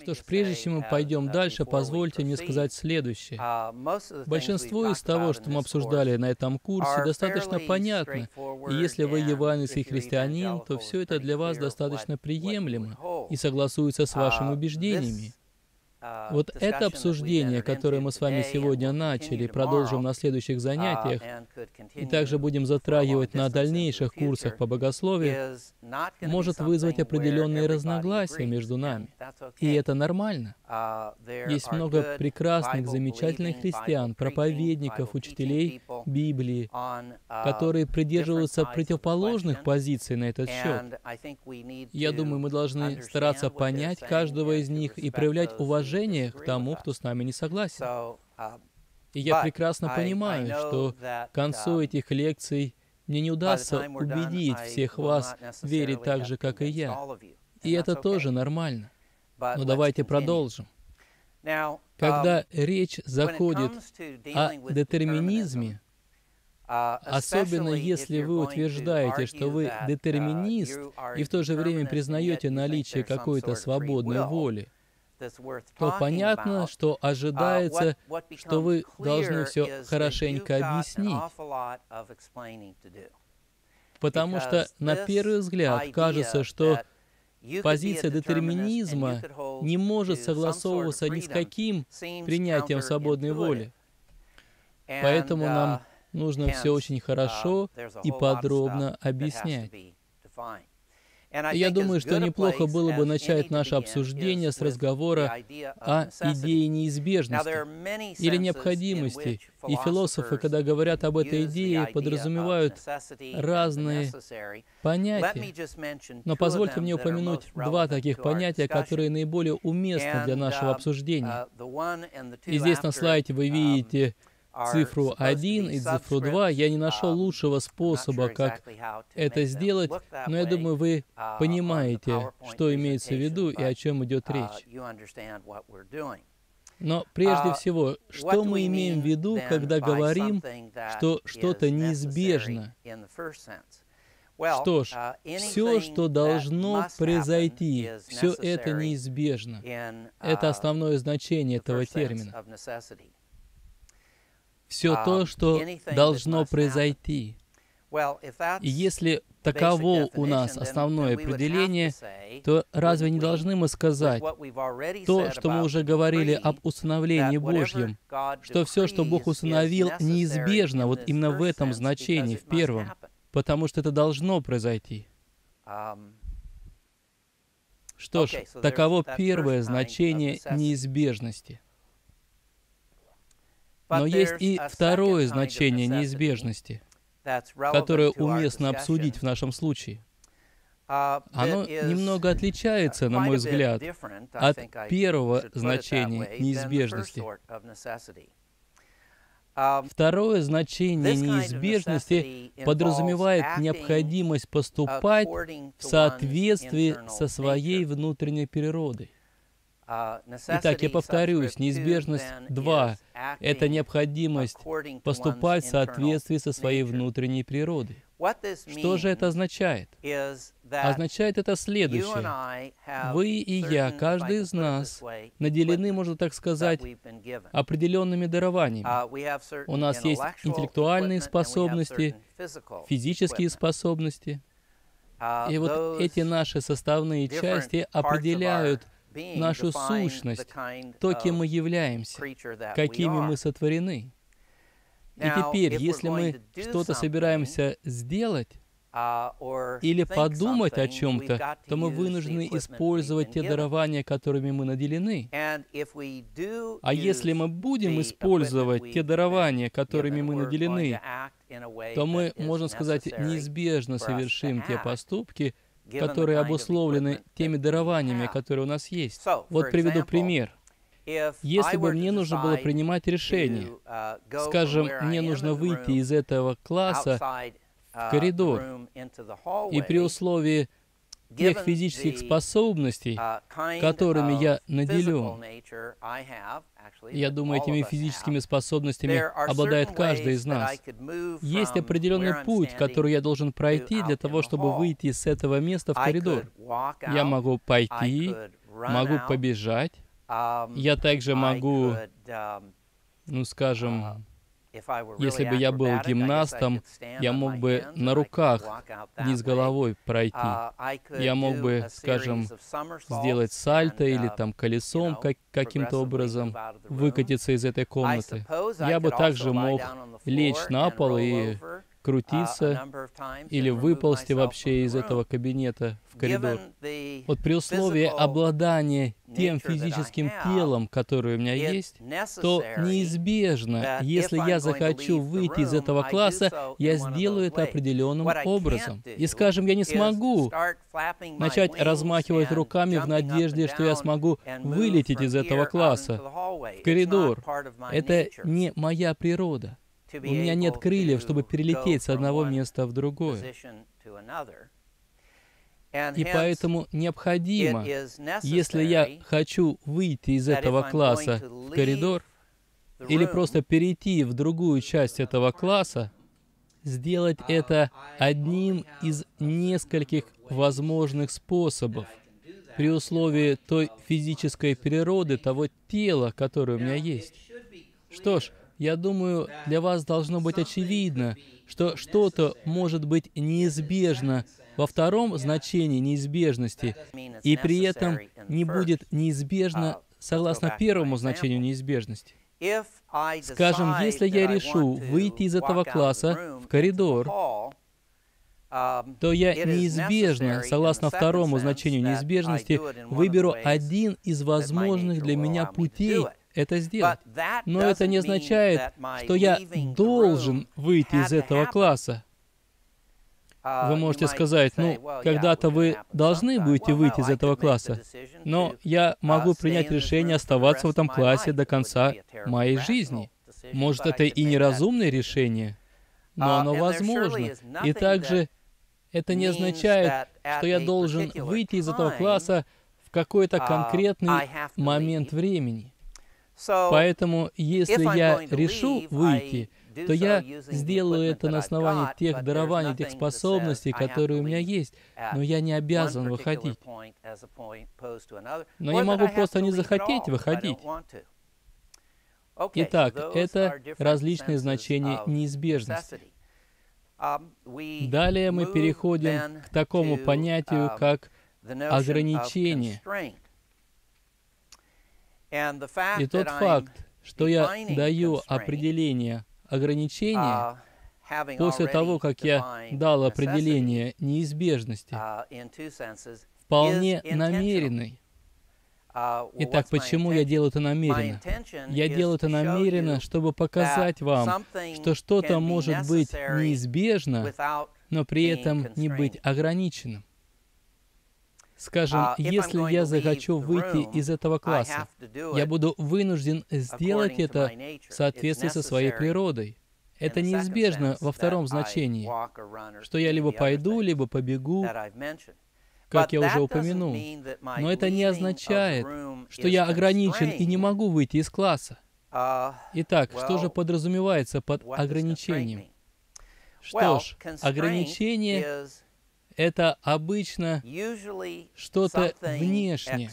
Что ж, прежде чем мы пойдем дальше, позвольте мне сказать следующее. Большинство из того, что мы обсуждали на этом курсе, достаточно понятно, и если вы евангельский христианин, то все это для вас достаточно приемлемо и согласуется с вашими убеждениями. Вот это обсуждение, которое мы с вами сегодня начали, продолжим на следующих занятиях, и также будем затрагивать на дальнейших курсах по богословию, может вызвать определенные разногласия между нами. И это нормально. Есть много прекрасных, замечательных христиан, проповедников, учителей Библии, которые придерживаются противоположных позиций на этот счет. Я думаю, мы должны стараться понять каждого из них и проявлять уважение к тому, кто с нами не согласен. И я прекрасно понимаю, что к концу этих лекций мне не удастся убедить всех вас верить так же, как и я. И это тоже нормально. Но давайте продолжим. Когда речь заходит о детерминизме, особенно если вы утверждаете, что вы детерминист, и в то же время признаете наличие какой-то свободной воли, то понятно, что ожидается, что вы должны все хорошенько объяснить. Потому что на первый взгляд кажется, что позиция детерминизма не может согласовываться ни с каким принятием свободной воли. Поэтому нам нужно все очень хорошо и подробно объяснять. И я думаю, что неплохо было бы начать наше обсуждение с разговора о идее неизбежности или необходимости. И философы, когда говорят об этой идее, подразумевают разные понятия. Но позвольте мне упомянуть два таких понятия, которые наиболее уместны для нашего обсуждения. И здесь на слайде вы видите цифру 1 и цифру 2. Я не нашел лучшего способа, как это сделать, но я думаю, вы понимаете, что имеется в виду и о чем идет речь. Но прежде всего, что мы имеем в виду, когда говорим, что что-то неизбежно? Что ж, все, что должно произойти, все это неизбежно. Это основное значение этого термина. Все то, что должно произойти. И если таково у нас основное определение, то разве не должны мы сказать то, что мы уже говорили об установлении Божьем, что все, что Бог установил, неизбежно вот именно в этом значении, в первом, потому что это должно произойти. Что ж, таково первое значение неизбежности. Но есть и второе значение неизбежности, которое уместно обсудить в нашем случае. Оно немного отличается, на мой взгляд, от первого значения неизбежности. Второе значение неизбежности подразумевает необходимость поступать в соответствии со своей внутренней природой. Итак, я повторюсь, неизбежность 2 — это необходимость поступать в соответствии со своей внутренней природой. Что же это означает? Означает это следующее. Вы и я, каждый из нас, наделены, можно так сказать, определенными дарованиями. У нас есть интеллектуальные способности, физические способности. И вот эти наши составные части определяют нашу сущность, то, кем мы являемся, какими мы сотворены. И теперь, если мы что-то собираемся сделать или подумать о чем-то, то мы вынуждены использовать те дарования, которыми мы наделены. А если мы будем использовать те дарования, которыми мы наделены, то мы, можно сказать, неизбежно совершим те поступки, которые обусловлены теми дарованиями, которые у нас есть. Вот приведу пример. Если бы мне нужно было принимать решение, скажем, мне нужно выйти из этого класса в коридор, и при условии тех физических способностей, которыми я наделен, я думаю, этими физическими способностями обладает каждый из нас. Есть определенный путь, который я должен пройти для того, чтобы выйти с этого места в коридор. Я могу пойти, могу побежать, я также могу, ну, скажем, если бы я был гимнастом, я мог бы на руках вниз головой пройти. Я мог бы, скажем, сделать сальто или там колесом каким-то образом выкатиться из этой комнаты. Я бы также мог лечь на пол и крутиться или выползти вообще из этого кабинета в коридор. Вот при условии обладания тем физическим телом, которое у меня есть, то неизбежно, если я захочу выйти из этого класса, я сделаю это определенным образом. И, скажем, я не смогу начать размахивать руками в надежде, что я смогу вылететь из этого класса в коридор. Это не моя природа. У меня нет крыльев, чтобы перелететь с одного места в другое. И поэтому необходимо, если я хочу выйти из этого класса в коридор, или просто перейти в другую часть этого класса, сделать это одним из нескольких возможных способов, при условии той физической природы, того тела, которое у меня есть. Что ж, я думаю, для вас должно быть очевидно, что что-то может быть неизбежно во втором значении неизбежности, и при этом не будет неизбежно согласно первому значению неизбежности. Скажем, если я решу выйти из этого класса в коридор, то я неизбежно, согласно второму значению неизбежности, выберу один из возможных для меня путей это сделать. Но это не означает, что я должен выйти из этого класса. Вы можете сказать, ну, когда-то вы должны будете выйти из этого класса, но я могу принять решение оставаться в этом классе до конца моей жизни. Может, это и неразумное решение, но оно возможно. И также это не означает, что я должен выйти из этого класса в какой-то конкретный момент времени. Поэтому, если я решу выйти, то я сделаю это на основании тех дарований, тех способностей, которые у меня есть, но я не обязан выходить. Но я могу просто не захотеть выходить. Итак, это различные значения неизбежности. Далее мы переходим к такому понятию, как ограничение. И тот факт, что я даю определение ограничения, после того, как я дал определение неизбежности, вполне намеренный. Итак, почему я делаю это намеренно? Я делаю это намеренно, чтобы показать вам, что что-то может быть неизбежно, но при этом не быть ограниченным. Скажем, если я захочу выйти из этого класса, я буду вынужден сделать это в соответствии со своей природой. Это неизбежно во втором значении, что я либо пойду, либо побегу, как я уже упомянул. Но это не означает, что я ограничен и не могу выйти из класса. Итак, что же подразумевается под ограничением? Что ж, ограничение — это обычно что-то внешнее,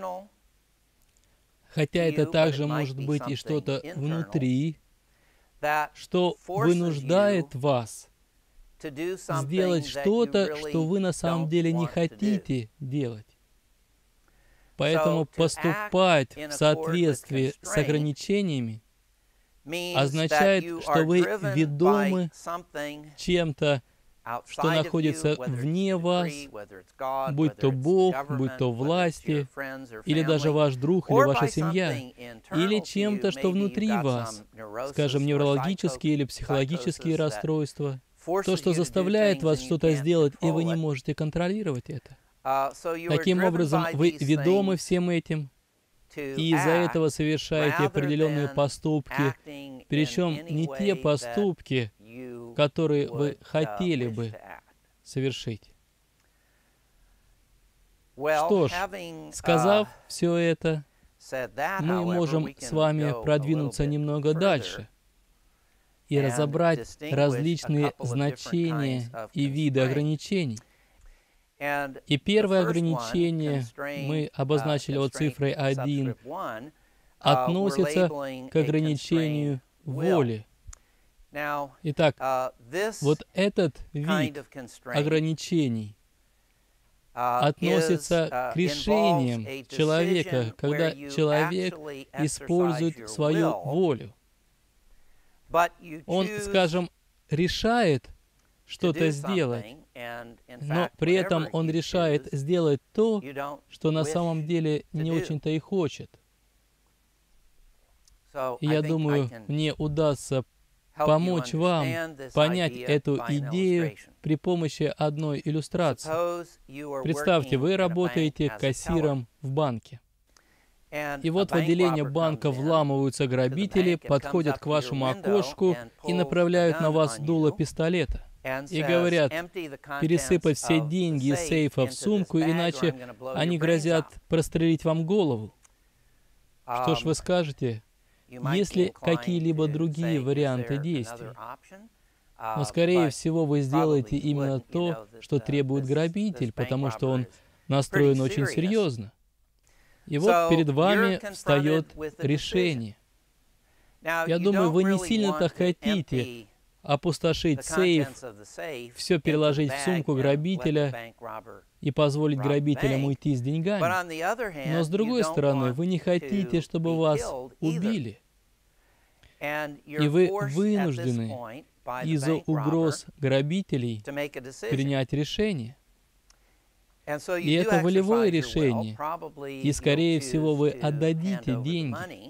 хотя это также может быть и что-то внутри, что вынуждает вас сделать что-то, что вы на самом деле не хотите делать. Поэтому поступать в соответствии с ограничениями означает, что вы ведомы чем-то, что находится вне вас, будь то Бог, будь то власти, или даже ваш друг, или ваша семья, или чем-то, что внутри вас, скажем, неврологические или психологические расстройства, то, что заставляет вас что-то сделать, и вы не можете контролировать это. Таким образом, вы ведомы всем этим, и из-за этого совершаете определенные поступки, причем не те поступки, которые вы хотели бы совершить. Что ж, сказав все это, мы можем с вами продвинуться немного дальше и разобрать различные значения и виды ограничений. И первое ограничение, мы обозначили его цифрой 1, относится к ограничению воли. Итак, вот этот вид ограничений относится к решениям человека, когда человек использует свою волю. Он, скажем, решает что-то сделать, но при этом он решает сделать то, что на самом деле не очень-то и хочет. И я думаю, мне удастся помочь вам понять эту идею при помощи одной иллюстрации. Представьте, вы работаете кассиром в банке. И вот в отделение банка вламываются грабители, подходят к вашему окошку и направляют на вас дуло пистолета. И говорят, пересыпать все деньги из сейфа в сумку, иначе они грозят прострелить вам голову. Что ж вы скажете? Есть ли какие-либо другие варианты действий? Но, скорее всего, вы сделаете именно то, что требует грабитель, потому что он настроен очень серьезно. И вот перед вами встает решение. Я думаю, вы не сильно-то хотите опустошить сейф, все переложить в сумку грабителя и позволить грабителям уйти с деньгами. Но с другой стороны, вы не хотите, чтобы вас убили. И вы вынуждены из-за угроз грабителей принять решение. И это волевое решение. И, скорее всего, вы отдадите деньги.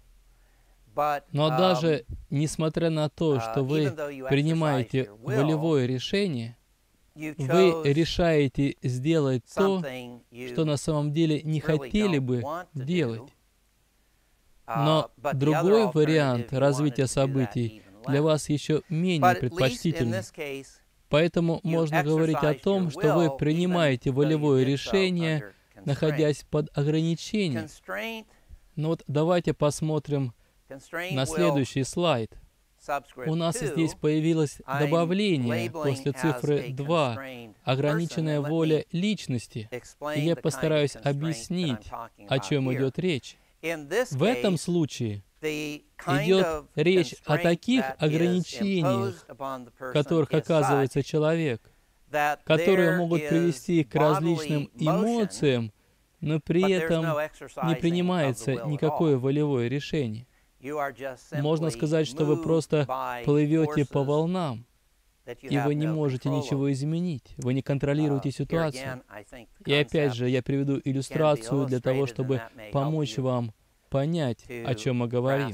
Но даже несмотря на то, что вы принимаете волевое решение, вы решаете сделать то, что на самом деле не хотели бы делать. Но другой вариант развития событий для вас еще менее предпочтительный. Поэтому можно говорить о том, что вы принимаете волевое решение, находясь под ограничением. Но вот давайте посмотрим на следующий слайд. У нас здесь появилось добавление после цифры 2, ограниченная воля личности. И я постараюсь объяснить, о чем идет речь. В этом случае идет речь о таких ограничениях, в которых оказывается человек, которые могут привести к различным эмоциям, но при этом не принимается никакое волевое решение. Можно сказать, что вы просто плывете по волнам, и вы не можете ничего изменить, вы не контролируете ситуацию. И опять же, я приведу иллюстрацию для того, чтобы помочь вам понять, о чем мы говорим.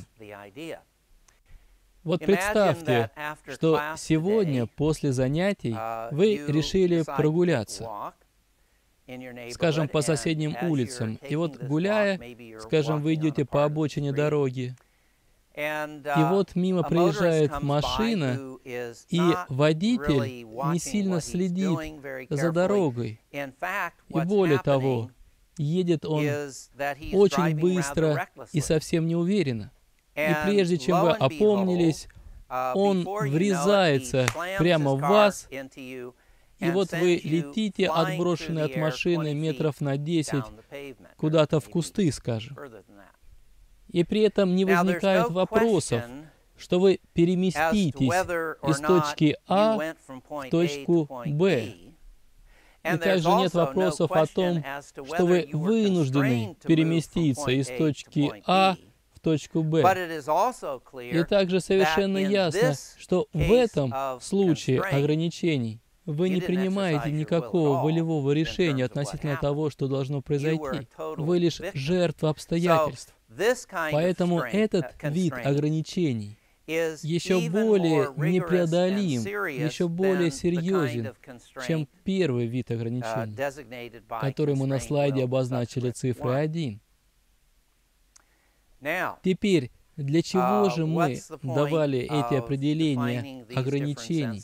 Вот представьте, что сегодня после занятий вы решили прогуляться, скажем, по соседним улицам. И вот гуляя, скажем, вы идете по обочине дороги, и вот мимо проезжает машина, и водитель не сильно следит за дорогой. И более того, едет он очень быстро и совсем не уверенно. И прежде чем вы опомнились, он врезается прямо в вас, и вот вы летите, отброшенные от машины метров на 10, куда-то в кусты, скажем. И при этом не возникает вопросов, что вы переместитесь из точки А в точку Б. И также нет вопросов о том, что вы вынуждены переместиться из точки А в точку Б. И также совершенно ясно, что в этом случае ограничений вы не принимаете никакого волевого решения относительно того, что должно произойти. Вы лишь жертва обстоятельств. Поэтому этот вид ограничений еще более непреодолим, еще более серьезен, чем первый вид ограничений, который мы на слайде обозначили цифрой 1. Теперь, для чего же мы давали эти определения ограничений?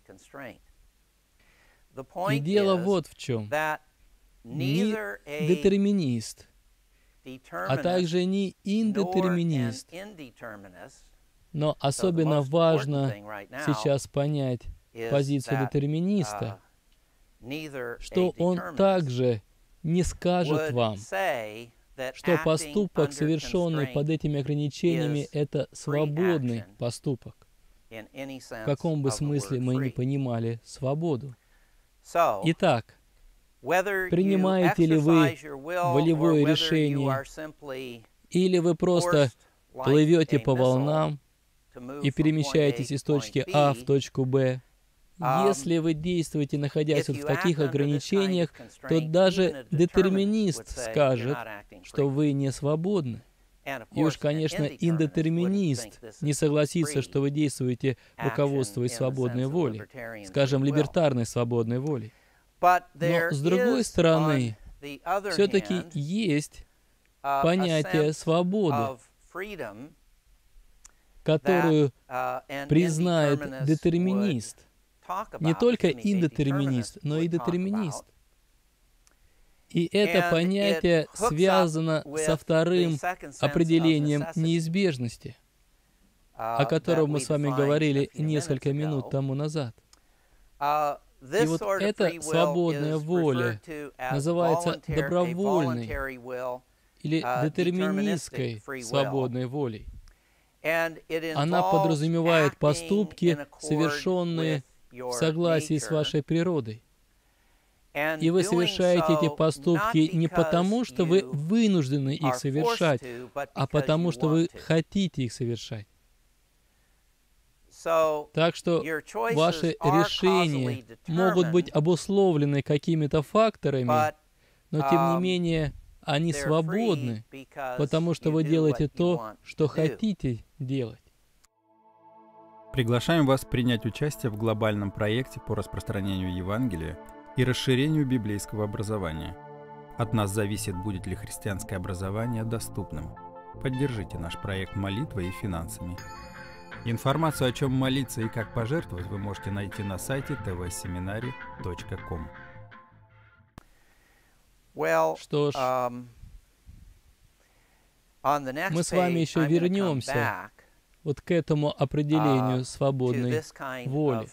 И дело вот в чем. Ни детерминист, а также не индетерминист, но особенно важно сейчас понять позицию детерминиста, что Он также не скажет вам, что поступок, совершенный под этими ограничениями, это свободный поступок. В каком бы смысле мы ни понимали свободу. Итак, принимаете ли вы волевое решение, или вы просто плывете по волнам и перемещаетесь из точки А в точку Б? Если вы действуете, находясь в таких ограничениях, то даже детерминист скажет, что вы не свободны. И уж, конечно, индетерминист не согласится, что вы действуете, руководствуясь свободной волей, скажем, либертарной свободной волей. Но, с другой стороны, все-таки есть понятие свободы, которую признает детерминист. Не только индетерминист, но и детерминист. И это понятие связано со вторым определением неизбежности, о котором мы с вами говорили несколько минут тому назад. И вот эта свободная воля называется добровольной или детерминистской свободной волей. Она подразумевает поступки, совершенные в согласии с вашей природой. И вы совершаете эти поступки не потому, что вы вынуждены их совершать, а потому, что вы хотите их совершать. Так что ваши решения могут быть обусловлены какими-то факторами, но тем не менее они свободны, потому что вы делаете то, что хотите делать. Приглашаем вас принять участие в глобальном проекте по распространению Евангелия и расширению библейского образования. От нас зависит, будет ли христианское образование доступным. Поддержите наш проект молитвой и финансами. Информацию, о чем молиться и как пожертвовать, вы можете найти на сайте tvseminary.com. Что ж, мы с вами еще вернемся вот к этому опредулению свободной воли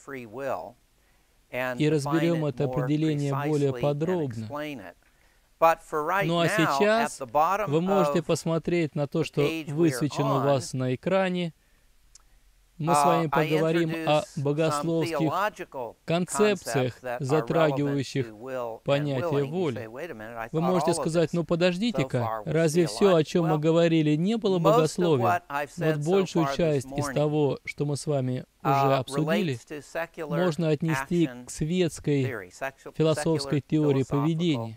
и разберем это определение более подробно. Ну а сейчас вы можете посмотреть на то, что высвечено у вас на экране. Мы с вами поговорим о богословских концепциях, затрагивающих понятие воли. Вы можете сказать, ну подождите-ка, разве все, о чем мы говорили, не было богословием? Вот большую часть из того, что мы с вами уже обсудили, можно отнести к светской философской теории поведения.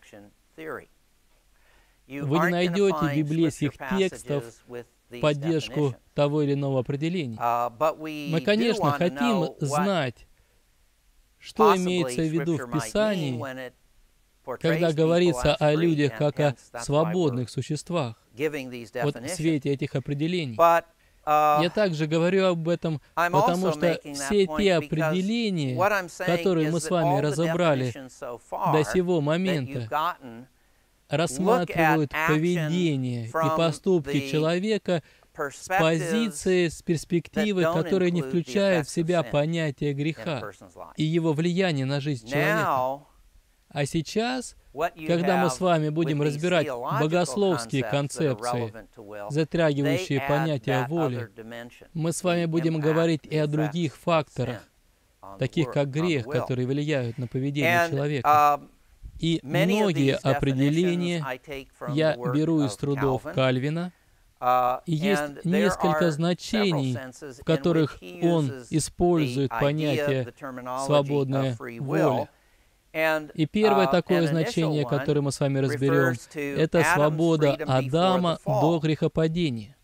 Вы не найдете библейских текстов в поддержку того или иного определения. Мы, конечно, хотим знать, что имеется в виду в Писании, когда говорится о людях как о свободных существах, вот в свете этих определений. Я также говорю об этом, потому что все те определения, которые мы с вами разобрали до сего момента, рассматривают поведение и поступки человека с позиции, с перспективы, которая не включает в себя понятие греха и его влияние на жизнь человека. А сейчас, когда мы с вами будем разбирать богословские концепции, затрагивающие понятие воли, мы с вами будем говорить и о других факторах, таких как грех, которые влияют на поведение человека. И многие определения я беру из трудов Кальвина, и есть несколько значений, в которых он использует понятие «свободная воля». И первое такое значение, которое мы с вами разберем, это свобода Адама до грехопадения.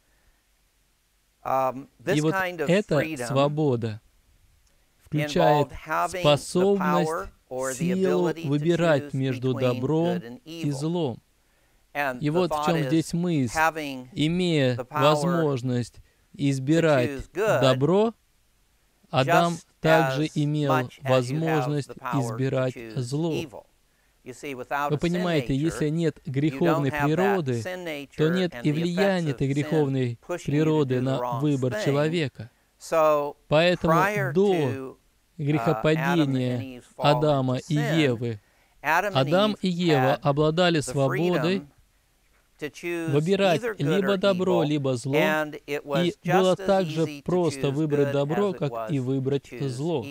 И вот эта свобода включает способность, силу выбирать между добром и злом. И вот в чем здесь мысль. Имея возможность избирать добро, Адам также имел возможность избирать зло. Вы понимаете, если нет греховной природы, то нет и влияния этой греховной природы на выбор человека. Поэтому до грехопадения Адама и Евы, Адам и Ева обладали свободой выбирать либо добро, либо зло, и было так же просто выбрать добро, как и выбрать зло.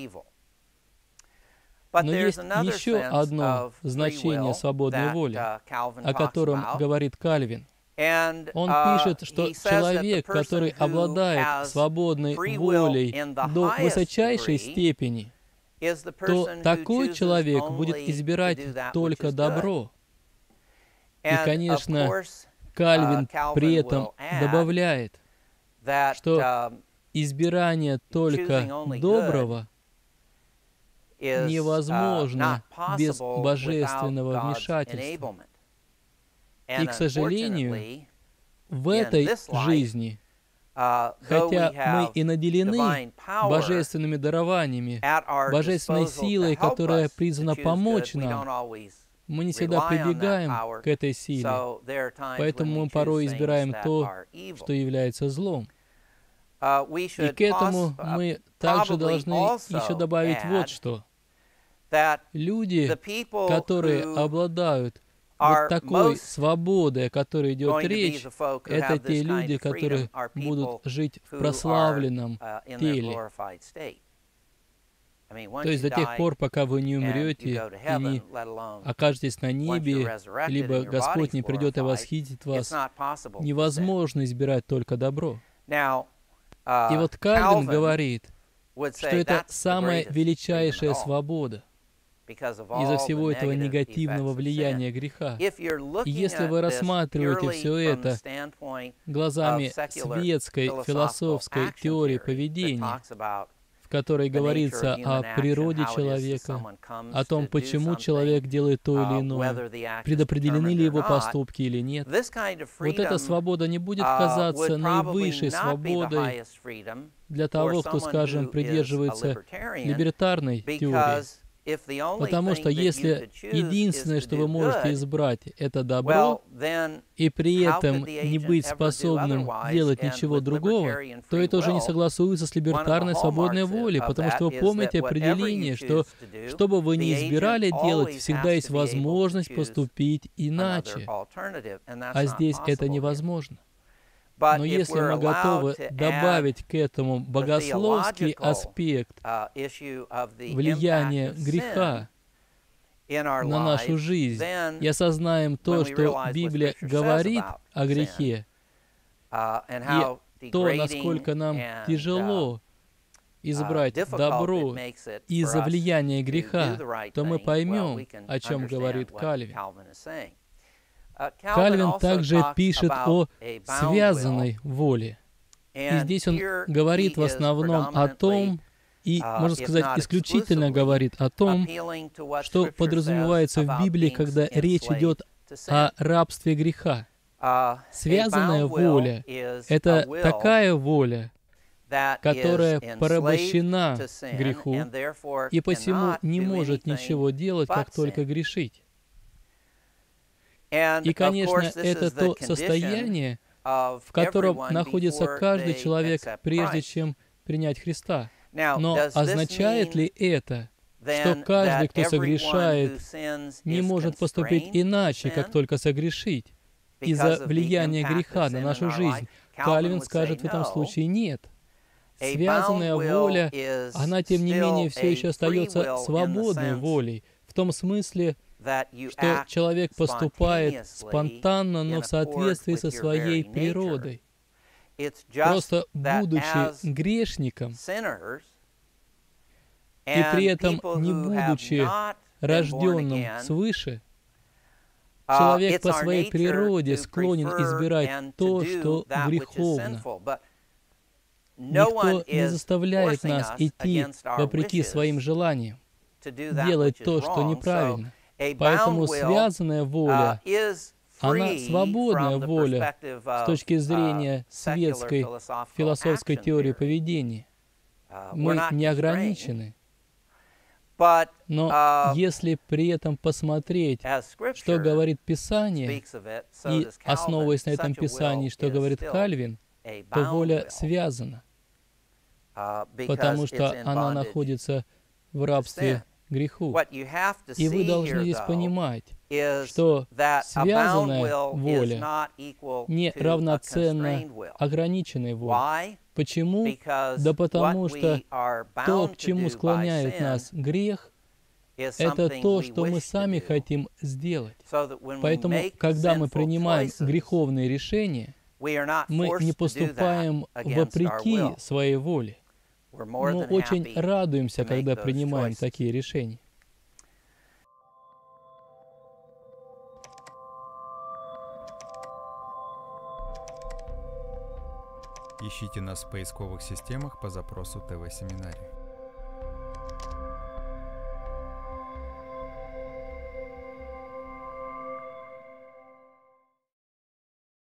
Но есть еще одно значение свободной воли, о котором говорит Кальвин. Он пишет, что человек, который обладает свободной волей до высочайшей степени, то такой человек будет избирать только добро. И, конечно, Кальвин при этом добавляет, что избирание только доброго невозможно без божественного вмешательства. И, к сожалению, в этой жизни, хотя мы и наделены божественными дарованиями, божественной силой, которая призвана помочь нам, мы не всегда прибегаем к этой силе, поэтому мы порой избираем то, что является злом. И к этому мы также должны еще добавить вот что. Люди, которые обладают вот такой свободой, о которой идет речь, это те люди, которые будут жить в прославленном теле. То есть до тех пор, пока вы не умрете и не окажетесь на небе, либо Господь не придет и восхитит вас, невозможно избирать только добро. И вот Кальвин говорит, что это самая величайшая свобода из-за всего этого негативного влияния греха. И если вы рассматриваете все это глазами светской, философской теории поведения, в которой говорится о природе человека, о том, почему человек делает то или иное, предопределены ли его поступки или нет, вот эта свобода не будет казаться наивысшей свободой для того, кто, скажем, придерживается либертарной теории. Потому что если единственное, что вы можете избрать, это добро, и при этом не быть способным делать ничего другого, то это уже не согласуется с либертарной свободной волей, потому что вы помните определение, что что бы вы ни избирали делать, всегда есть возможность поступить иначе. А здесь это невозможно. Но если мы готовы добавить к этому богословский аспект влияния греха на нашу жизнь, и осознаем то, что Библия говорит о грехе, и то, насколько нам тяжело избрать добро из-за влияния греха, то мы поймем, о чем говорит Кальвин. Кальвин также пишет о связанной воле. И здесь он говорит в основном о том, и, можно сказать, исключительно говорит о том, что подразумевается в Библии, когда речь идет о рабстве греха. Связанная воля — это такая воля, которая порабощена греху и посему не может ничего делать, как только грешить. И, конечно, это то состояние, в котором находится каждый человек, прежде чем принять Христа. Но означает ли это, что каждый, кто согрешает, не может поступить иначе, как только согрешить, из-за влияния греха на нашу жизнь? Кальвин скажет в этом случае нет. Связанная воля, она, тем не менее, все еще остается свободной волей, в том смысле, что человек поступает спонтанно, но в соответствии со своей природой. Просто будучи грешником, и при этом не будучи рожденным свыше, человек по своей природе склонен избирать то, что греховно. Никто не заставляет нас идти вопреки своим желаниям, делать то, что неправильно. Поэтому связанная воля, она свободная воля с точки зрения светской философской теории поведения. Мы не ограничены. Но если при этом посмотреть, что говорит Писание, и основываясь на этом Писании, что говорит Кальвин, то воля связана, потому что она находится в рабстве греху. И вы должны здесь понимать, что связанная воля не равноценна ограниченной воле. Почему? Да потому что то, к чему склоняет нас грех, это то, что мы сами хотим сделать. Поэтому, когда мы принимаем греховные решения, мы не поступаем вопреки своей воле. Мы очень радуемся, когда принимаем такие решения. Ищите нас в поисковых системах по запросу ТВ-семинарий.